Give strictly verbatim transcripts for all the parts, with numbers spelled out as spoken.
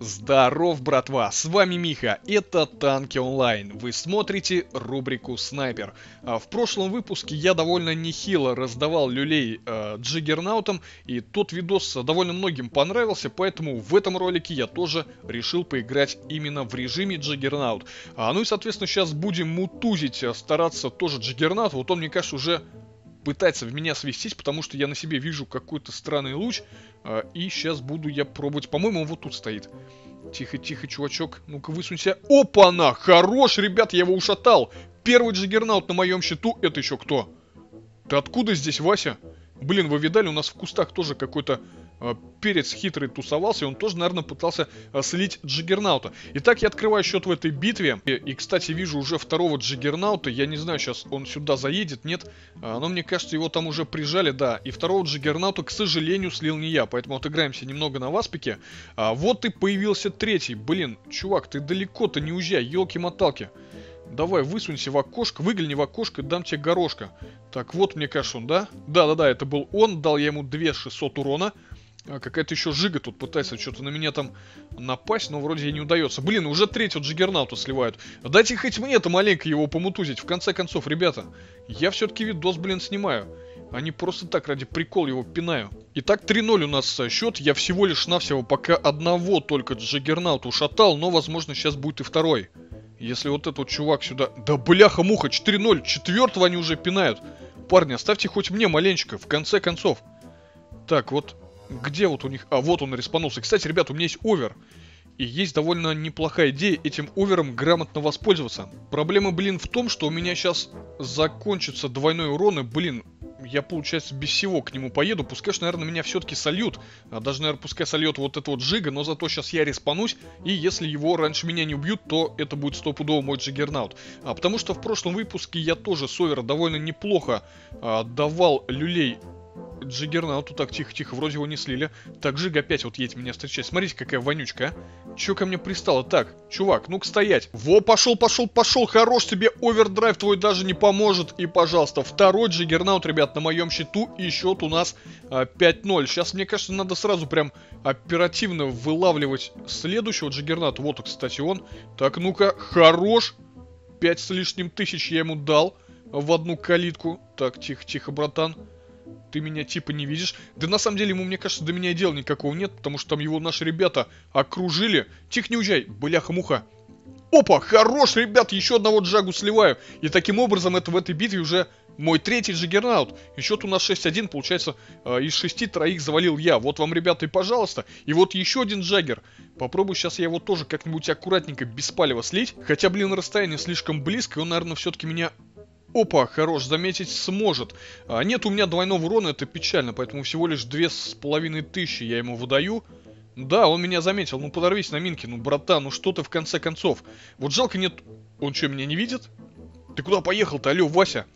Здоров, братва, с вами Миха, это Танки Онлайн, вы смотрите рубрику Снайпер. А в прошлом выпуске я довольно нехило раздавал люлей э, Джиггернаутам, и тот видос довольно многим понравился, поэтому в этом ролике я тоже решил поиграть именно в режиме Джиггернаут. А, ну и соответственно сейчас будем мутузить, стараться тоже Джиггернаут, вот он, мне кажется, уже пытается в меня свестись, потому что я на себе вижу какой-то странный луч. э, И сейчас буду я пробовать. По-моему, он вот тут стоит. Тихо-тихо, чувачок. Ну-ка, высунься. Опа-на! Хорош, ребят, я его ушатал. Первый Джиггернаут на моем счету. Это еще кто? Ты откуда здесь, Вася? Блин, вы видали, у нас в кустах тоже какой-то э, перец хитрый тусовался, и он тоже, наверное, пытался э, слить Джиггернаута. Итак, я открываю счет в этой битве, и, и, кстати, вижу уже второго Джиггернаута, я не знаю, сейчас он сюда заедет, нет, а, но мне кажется, его там уже прижали, да, и второго Джиггернаута, к сожалению, слил не я, поэтому отыграемся немного на васпике. А, вот и появился третий, блин, чувак, ты далеко-то не уезжай, елки-моталки. Давай, высунься в окошко, выгляни в окошко, дам тебе горошка. Так, вот, мне кажется, он, да? Да-да-да, это был он, дал я ему две тысячи шестьсот урона. А, какая-то еще жига тут пытается что-то на меня там напасть, но вроде ей не удается. Блин, уже третьего Джиггернаута сливают. Дайте хоть мне-то маленько его помутузить. В конце концов, ребята, я все-таки видос, блин, снимаю. А не просто так, ради прикола его пинаю. Итак, три ноль у нас счет. Я всего лишь навсего пока одного только Джиггернаута ушатал, но, возможно, сейчас будет и второй. Если вот этот чувак сюда... Да бляха-муха, четыре ноль, четвертого они уже пинают. Парни, оставьте хоть мне маленечко, в конце концов. Так, вот, где вот у них... А, вот он респанулся. Кстати, ребят, у меня есть овер. И есть довольно неплохая идея этим овером грамотно воспользоваться. Проблема, блин, в том, что у меня сейчас закончится двойной урон, и, блин, я, получается, без всего к нему поеду. Пускай, наверное, меня все-таки сольют. А даже, наверное, пускай сольет вот это вот Джига, но зато сейчас я респанусь, и если его раньше меня не убьют, то это будет стопудово мой Джиггернаут. А, потому что в прошлом выпуске я тоже с овера довольно неплохо а, давал люлей Джиггернауту. Так, тихо-тихо, вроде его не слили. Так, Жига опять вот едет меня встречать. Смотрите, какая вонючка, а. Чё ко мне пристало? Так, чувак, ну-ка стоять. Во, пошел, пошел, пошел. Хорош тебе, овердрайв твой даже не поможет. И, пожалуйста, второй Джиггернаут, ребят, на моем счету. И счет у нас а, пять ноль. Сейчас, мне кажется, надо сразу прям оперативно вылавливать следующего Джиггернаута. Вот, кстати, он. Так, ну-ка, хорош. Пять с лишним тысяч я ему дал в одну калитку. Так, тихо-тихо, братан. Ты меня типа не видишь. Да на самом деле ему, мне кажется, до меня дела никакого нет, потому что там его наши ребята окружили. Тихо, не уезжай, бляха-муха. Опа, хорош, ребят, еще одного Джагу сливаю. И таким образом это в этой битве уже мой третий Джиггернаут. И счет у нас шесть один, получается, э, из шести троих завалил я. Вот вам, ребята, и пожалуйста. И вот еще один Джаггер. Попробую сейчас я его тоже как-нибудь аккуратненько, без палева слить. Хотя, блин, расстояние слишком близко, и он, наверное, все-таки меня... Опа, хорош, заметить сможет. А, нет у меня двойного урона, это печально, поэтому всего лишь две с половиной тысячи я ему выдаю. Да, он меня заметил, ну подорвись на минке, ну братан, ну что ты в конце концов. Вот жалко нет... Он что, меня не видит? Ты куда поехал-то, алло, Вася?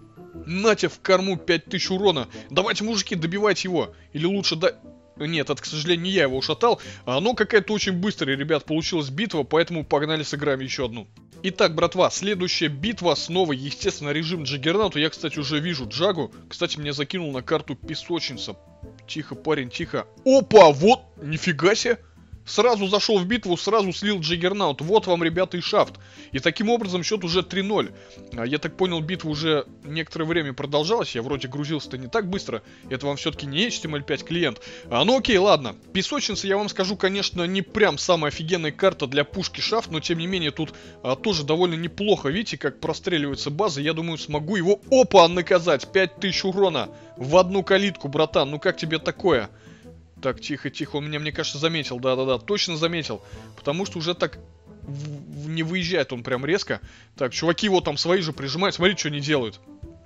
Нате в корму пять тысяч урона. Давайте, мужики, добивайте его. Или лучше да... Нет, это, к сожалению, не я его ушатал. Но какая-то очень быстрая, ребят, получилась битва, поэтому погнали сыграем еще одну. Итак, братва, следующая битва, снова, естественно, режим Джиггернаута. Я, кстати, уже вижу Джагу. Кстати, меня закинул на карту песочница. Тихо, парень, тихо. Опа, вот, нифига себе. Сразу зашел в битву, сразу слил Джиггернаут. Вот вам, ребята, и шафт. И таким образом счет уже три ноль. Я так понял, битва уже некоторое время продолжалась. Я вроде грузился-то не так быстро. Это вам все-таки не эйч ти эм эль пять клиент. А, ну окей, ладно. Песочница, я вам скажу, конечно, не прям самая офигенная карта для пушки шафт. Но тем не менее, тут а, тоже довольно неплохо. Видите, как простреливается база. Я думаю, смогу его, опа, наказать. пять тысяч урона в одну калитку, братан. Ну как тебе такое? Так, тихо-тихо, он меня, мне кажется, заметил, да-да-да, точно заметил, потому что уже так в- в- не выезжает он прям резко. Так, чуваки вот там свои же прижимают, смотри, что они делают.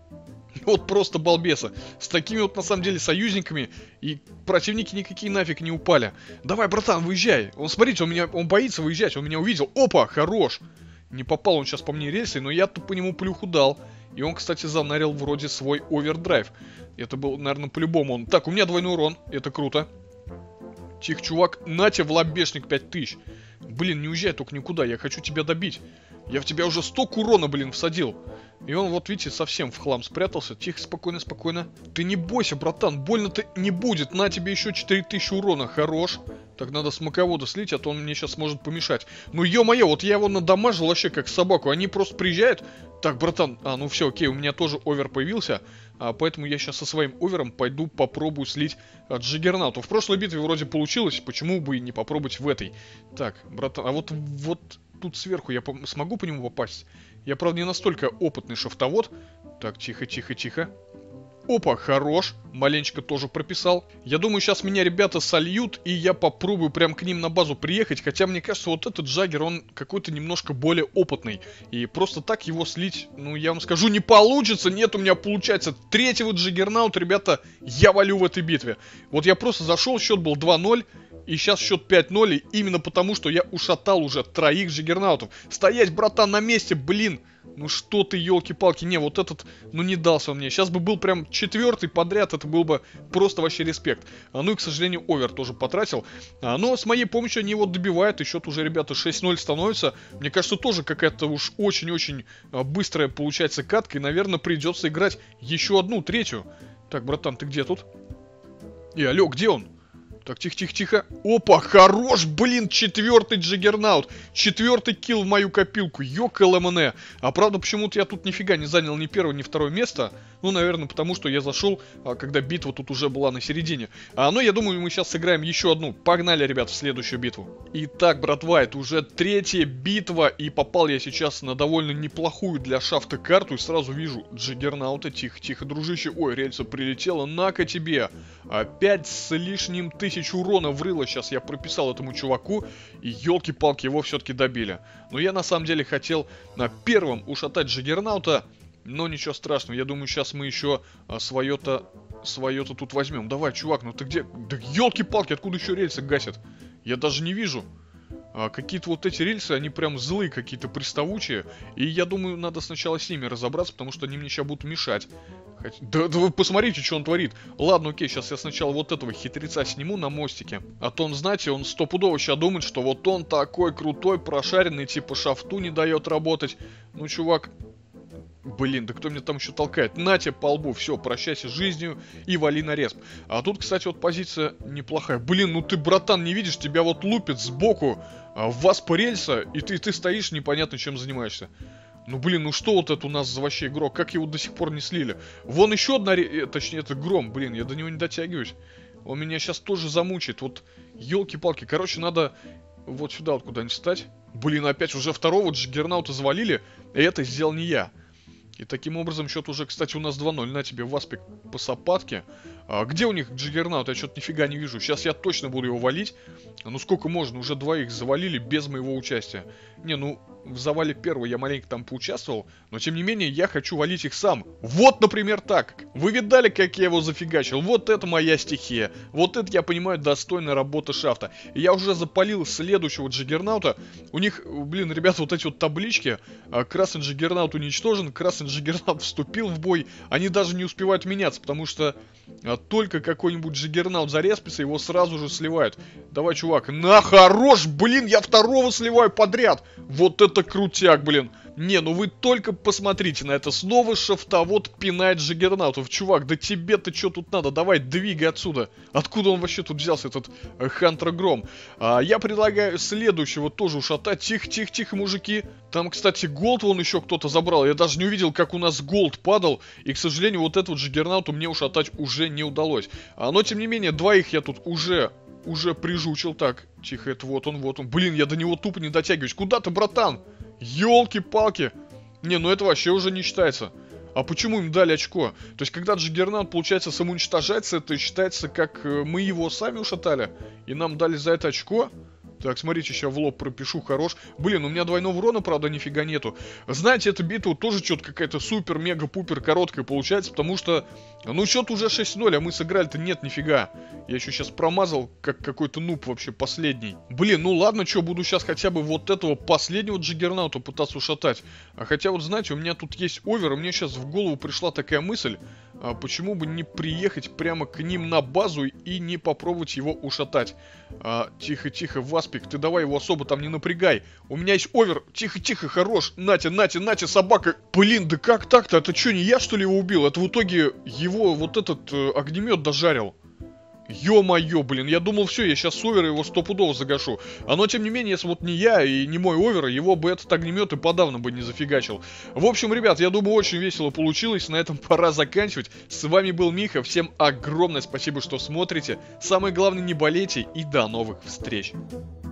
Вот просто балбесы. С такими вот, на самом деле, союзниками и противники никакие нафиг не упали. Давай, братан, выезжай. Он, смотрите, он, меня, он боится выезжать, он меня увидел. Опа, хорош. Не попал он сейчас по мне рельсой, но я-то по нему плюху дал. И он, кстати, занарил вроде свой овердрайв. Это был, наверное, по-любому он. Так, у меня двойной урон, это круто. Тихо, чувак, на тебе в лобешник пять тысяч. Блин, не уезжай только никуда, я хочу тебя добить. Я в тебя уже столько урона, блин, всадил. И он, вот видите, совсем в хлам спрятался. Тихо, спокойно, спокойно. Ты не бойся, братан, больно-то не будет. На тебе еще четыре тысячи урона, хорош. Так, надо смоковода слить, а то он мне сейчас может помешать. Ну, ё-моё, вот я его надамажил вообще как собаку. Они просто приезжают. Так, братан, а, ну все, окей, у меня тоже овер появился. А, поэтому я сейчас со своим овером пойду попробую слить а, Джиггернаута. В прошлой битве вроде получилось, почему бы и не попробовать в этой. Так, братан, а вот, вот тут сверху я по смогу по нему попасть? Я, правда, не настолько опытный шафтовод. Так, тихо, тихо, тихо. Опа, хорош. Маленечко тоже прописал. Я думаю, сейчас меня ребята сольют, и я попробую прям к ним на базу приехать. Хотя, мне кажется, вот этот Джаггер, он какой-то немножко более опытный. И просто так его слить, ну, я вам скажу, не получится. Нет, у меня получается третьего Джиггернаута, ребята, я валю в этой битве. Вот я просто зашел, счет был два ноль. И сейчас счет пять ноль, и именно потому, что я ушатал уже троих Джиггернаутов. Стоять, братан, на месте, блин. Ну что ты, елки-палки, не, вот этот, ну не дался он мне. Сейчас бы был прям четвертый подряд, это был бы просто вообще респект. А, ну и, к сожалению, овер тоже потратил. А, но с моей помощью они его добивают, и счет уже, ребята, шесть ноль становится. Мне кажется, тоже какая-то уж очень-очень а, быстрая получается катка, и, наверное, придется играть еще одну, третью. Так, братан, ты где тут? И, алло, где он? Так, тихо-тихо-тихо. Опа, хорош, блин, четвертый Джиггернаут. Четвертый килл в мою копилку. Ёк-ЛМН. А правда, почему-то я тут нифига не занял ни первое, ни второе место. Ну, наверное, потому что я зашел, а, когда битва тут уже была на середине. А, но я думаю, мы сейчас сыграем еще одну. Погнали, ребят, в следующую битву. Итак, братва, это уже третья битва. И попал я сейчас на довольно неплохую для шафта карту. И сразу вижу Джиггернаута. Тихо-тихо, дружище. Ой, рельса прилетела. На-ка тебе. Опять с лишним тысяч урона врыло сейчас я прописал этому чуваку, и елки-палки, его все-таки добили. Но я на самом деле хотел на первом ушатать Джиггернаута, но ничего страшного, я думаю, сейчас мы еще а, свое-то свое-то тут возьмем. Давай, чувак, ну ты где? Да елки-палки, откуда еще рельсы гасят? Я даже не вижу. А, какие-то вот эти рельсы, они прям злые, какие-то приставучие, и я думаю, надо сначала с ними разобраться, потому что они мне сейчас будут мешать. Да, да вы посмотрите, что он творит. Ладно, окей, сейчас я сначала вот этого хитреца сниму на мостике. А то он, знаете, он стопудово сейчас думает, что вот он такой крутой, прошаренный, типа шафту не дает работать. Ну, чувак, блин, да кто меня там еще толкает? На тебе по лбу, все, прощайся с жизнью и вали на респ. А тут, кстати, вот позиция неплохая. Блин, ну ты, братан, не видишь, тебя вот лупит сбоку а, в вас по рельса, и ты, ты стоишь, непонятно чем занимаешься. Ну, блин, ну что вот это у нас за вообще игрок? Как его до сих пор не слили? Вон еще одна, ре... точнее, это Гром. Блин, я до него не дотягиваюсь. Он меня сейчас тоже замучит. Вот, елки-палки. Короче, надо вот сюда вот куда-нибудь встать. Блин, опять уже второго Джиггернаута завалили. И это сделал не я. И таким образом счет уже, кстати, у нас два ноль. На тебе, Васпик, по сапатке. А где у них Джиггернаут? Я что-то нифига не вижу. Сейчас я точно буду его валить. Ну сколько можно? Уже двоих завалили без моего участия. Не, ну в завале первого я маленько там поучаствовал. Но тем не менее я хочу валить их сам. Вот, например, так. Вы видали, как я его зафигачил? Вот это моя стихия. Вот это, я понимаю, достойная работа шафта. И я уже запалил следующего Джиггернаута. У них, блин, ребята, вот эти вот таблички. Красный Джиггернаут уничтожен. Красный Джиггернаут вступил в бой. Они даже не успевают меняться, потому что а, только какой-нибудь Джиггернаут зареспится, его сразу же сливают. Давай, чувак, на хорош, блин, я второго сливаю подряд. Вот это крутяк, блин. Не, ну вы только посмотрите на это. Снова шафтовод пинает Джиггернаутов. Чувак, да тебе-то что тут надо? Давай, двигай отсюда. Откуда он вообще тут взялся, этот э, Хантер Гром? А, я предлагаю следующего тоже ушатать. Тихо-тихо-тихо, мужики. Там, кстати, голд вон еще кто-то забрал. Я даже не увидел, как у нас голд падал. И, к сожалению, вот этого Джиггернаута мне ушатать уже не удалось. А, но, тем не менее, двоих я тут уже... Уже прижучил. Так, тихо, это вот он, вот он. Блин, я до него тупо не дотягиваюсь. Куда ты, братан? Ёлки-палки. Не, ну это вообще уже не считается. А почему им дали очко? То есть, когда Джиггернаут, получается, самоуничтожается, это считается, как э, мы его сами ушатали. И нам дали за это очко. Так, смотрите, сейчас в лоб пропишу, хорош. Блин, у меня двойного урона, правда, нифига нету. Знаете, эта битва тоже что-то какая-то супер-мега-пупер короткая получается, потому что, ну, счет уже шесть ноль, а мы сыграли-то нет, нифига. Я еще сейчас промазал, как какой-то нуб вообще последний. Блин, ну ладно, что, буду сейчас хотя бы вот этого последнего Джиггернаута пытаться ушатать. А хотя вот, знаете, у меня тут есть овер, и мне сейчас в голову пришла такая мысль, а почему бы не приехать прямо к ним на базу и не попробовать его ушатать. А, тихо-тихо, Васпик, ты давай его особо там не напрягай. У меня есть овер. Тихо-тихо, хорош. Натя, Натя, Натя, собака. Блин, да как так-то? Это что, не я, что ли, его убил? Это в итоге его вот этот э, огнемет дожарил. Ё-моё, блин, я думал, все, я сейчас с овера его стопудово загашу. А но, тем не менее, если вот не я и не мой овер, его бы этот огнемет и подавно бы не зафигачил. В общем, ребят, я думаю, очень весело получилось. На этом пора заканчивать. С вами был Миха. Всем огромное спасибо, что смотрите. Самое главное, не болейте и до новых встреч.